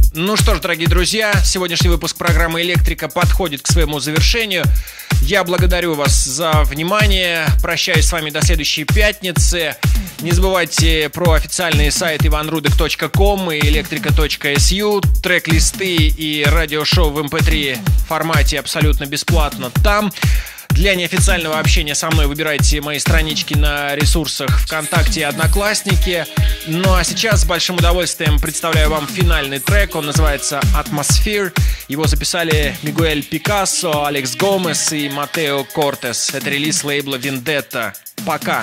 Ну что ж, дорогие друзья, сегодняшний выпуск программы «Электрика» подходит к своему завершению. Я благодарю вас за внимание. Прощаюсь с вами до следующей пятницы. Не забывайте про официальные сайты ivanrudek.com и electrica.su. Трек-листы и радиошоу в MP3 формате абсолютно бесплатно там. Для неофициального общения со мной выбирайте мои странички на ресурсах ВКонтакте и Одноклассники. Ну а сейчас с большим удовольствием представляю вам финальный трек. Он называется «Atmosphere». Его записали Мигуэль Пикассо, Алекс Гомес и Матео Кортес. Это релиз лейбла Vendetta. Пока!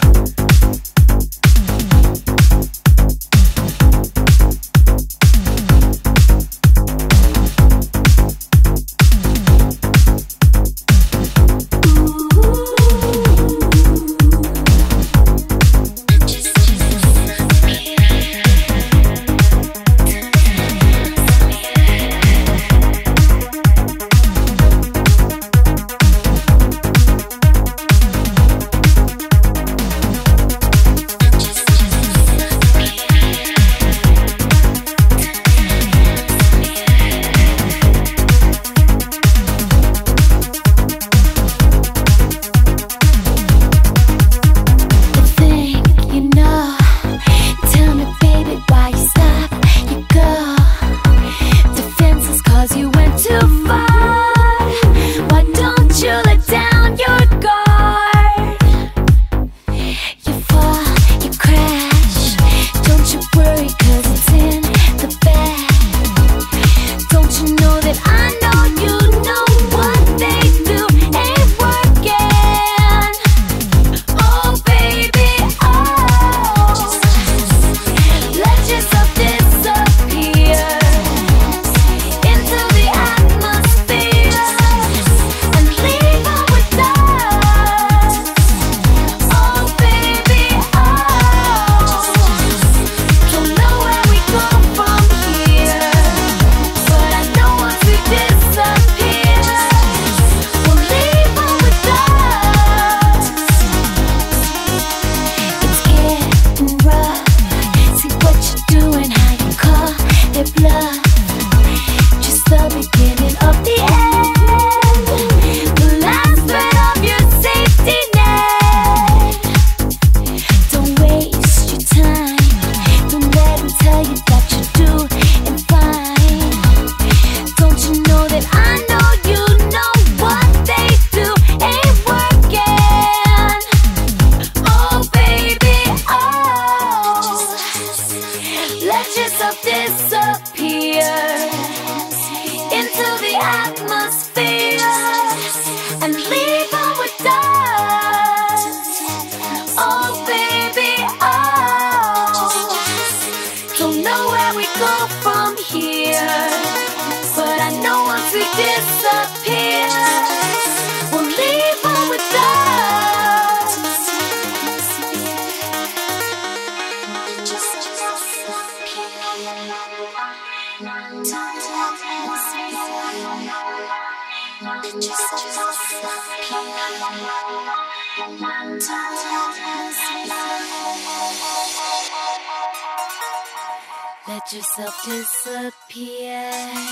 Let yourself disappear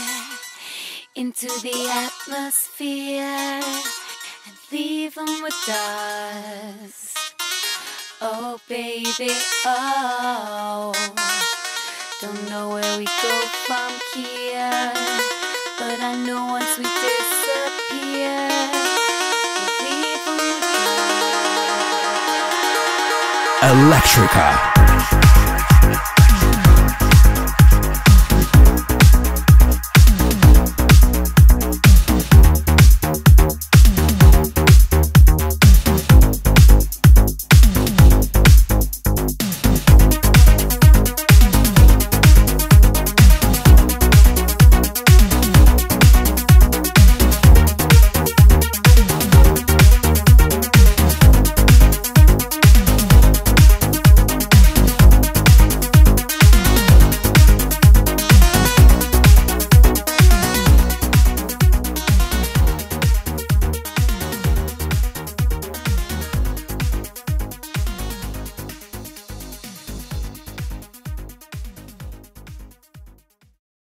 into the atmosphere and leave them with dust. Oh baby, oh, don't know where we go from here, but I know once we disappear, we'll leave them with dust. Electrica.